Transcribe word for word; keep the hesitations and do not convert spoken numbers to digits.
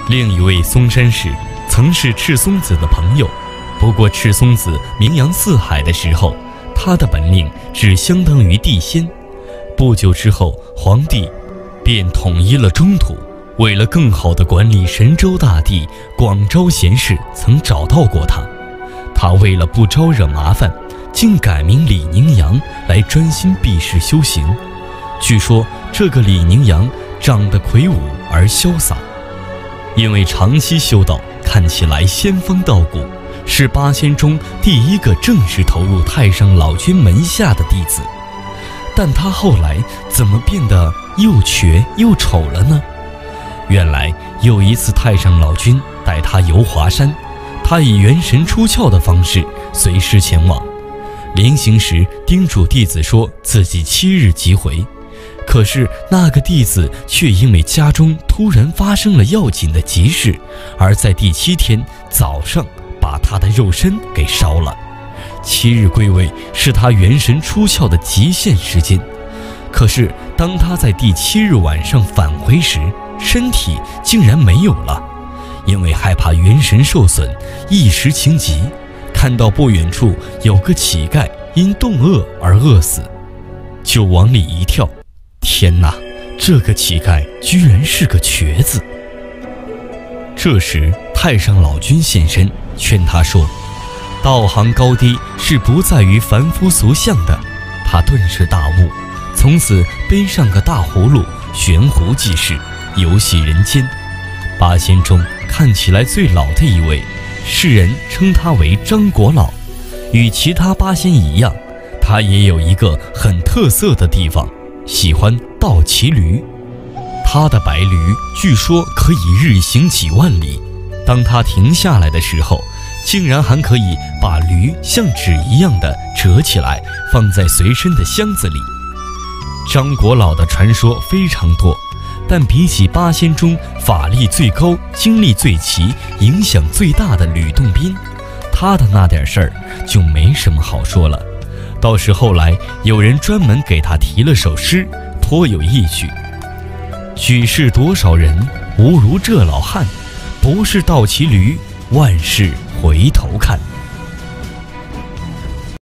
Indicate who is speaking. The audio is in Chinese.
Speaker 1: 另一位嵩山氏曾是赤松子的朋友，不过赤松子名扬四海的时候，他的本领只相当于地仙。不久之后，皇帝便统一了中土。为了更好地管理神州大地，广招贤士曾找到过他。他为了不招惹麻烦，竟改名李宁阳来专心避世修行。据说这个李宁阳长得魁梧而潇洒，因为长期修道，看起来仙风道骨，是八仙中第一个正式投入太上老君门下的弟子。但他后来怎么变得又瘸又丑了呢？原来有一次太上老君带他游华山，他以元神出窍的方式随师前往，临行时叮嘱弟子说自己七日即回。可是那个弟子却因为家中突然发生了要紧的急事，而在第七天早上把他的肉身给烧了。七日归位是他元神出窍的极限时间，可是当他在第七日晚上返回时，身体竟然没有了。因为害怕元神受损，一时情急，看到不远处有个乞丐因冻饿而饿死，就往里一跳。天哪，这个乞丐居然是个瘸子。这时太上老君现身，劝他说，道行高低是不在于凡夫俗相的。他顿时大悟，从此背上个大葫芦，悬壶济世，游戏人间。八仙中看起来最老的一位，世人称他为张国老。与其他八仙一样，他也有一个很特色的地方，喜欢倒骑驴。他的白驴据说可以日行几万里，当他停下来的时候，竟然还可以把驴像纸一样的折起来，放在随身的箱子里。张国老的传说非常多，但比起八仙中法力最高、精力最齐、影响最大的吕洞宾，他的那点事儿就没什么好说了。倒是后来有人专门给他题了首诗，颇有意趣：举世多少人，无如这老汉，不是倒骑驴，万事回头看。